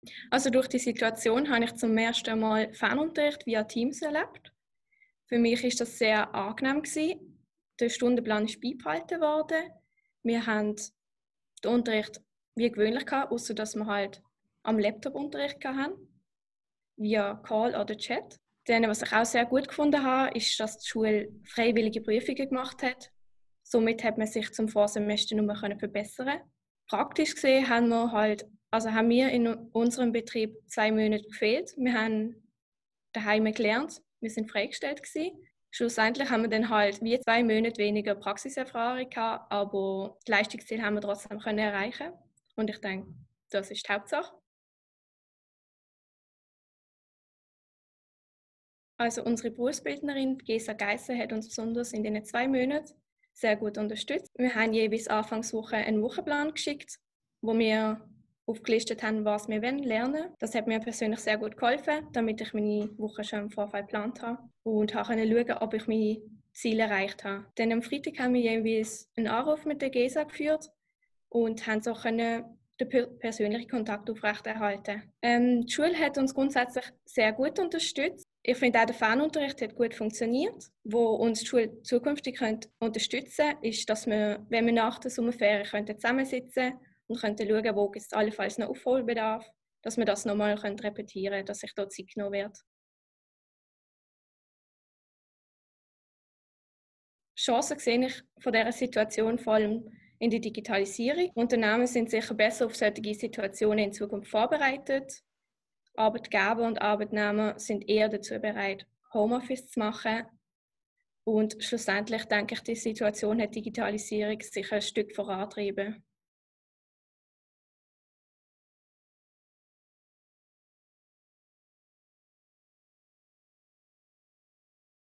Also durch die Situation habe ich zum ersten Mal Fernunterricht via Teams erlebt. Für mich ist das sehr angenehm gewesen. Der Stundenplan ist beibehalten worden. Wir haben den Unterricht wie gewöhnlich gehabt, außer dass wir halt am Laptop Unterricht hatten, via Call oder Chat. Dann, was ich auch sehr gut gefunden habe, ist, dass die Schule freiwillige Prüfungen gemacht hat. Somit hat man sich zum Vorsemester nur verbessern. Praktisch gesehen haben wir in unserem Betrieb 2 Monate gefehlt. Wir haben daheim gelernt, wir sind freigestellt gewesen. Schlussendlich haben wir dann halt wie 2 Monate weniger Praxiserfahrung gehabt, aber das Leistungsziel haben wir trotzdem erreichen. Und ich denke, das ist die Hauptsache. Also unsere Berufsbildnerin Gesa Geisser hat uns besonders in den 2 Monaten sehr gut unterstützt. Wir haben jeweils Anfangswoche einen Wochenplan geschickt, wo wir aufgelistet haben, was wir lernen wollen. Das hat mir persönlich sehr gut geholfen, damit ich meine Woche schon im Vorfeld geplant habe und konnte schauen, ob ich meine Ziele erreicht habe. Dann am Freitag haben wir jeweils einen Anruf mit der Gesa geführt und haben so den persönlichen Kontakt aufrechterhalten. Die Schule hat uns grundsätzlich sehr gut unterstützt. Ich finde auch der Fernunterricht hat gut funktioniert. Wo uns die Schule zukünftig unterstützen könnte, ist, dass wir, wenn wir nach der Sommerferien zusammensitzen und schauen, wo es allenfalls noch Aufholbedarf, dass wir das nochmal repetieren können, dass sich dort Zeit genommen wird. Chancen sehe ich von dieser Situation vor allem in der Digitalisierung. Unternehmen sind sicher besser auf solche Situationen in Zukunft vorbereitet. Arbeitgeber und Arbeitnehmer sind eher dazu bereit, Homeoffice zu machen. Und schlussendlich denke ich, die Situation hat Digitalisierung sicher ein Stück vorantrieben.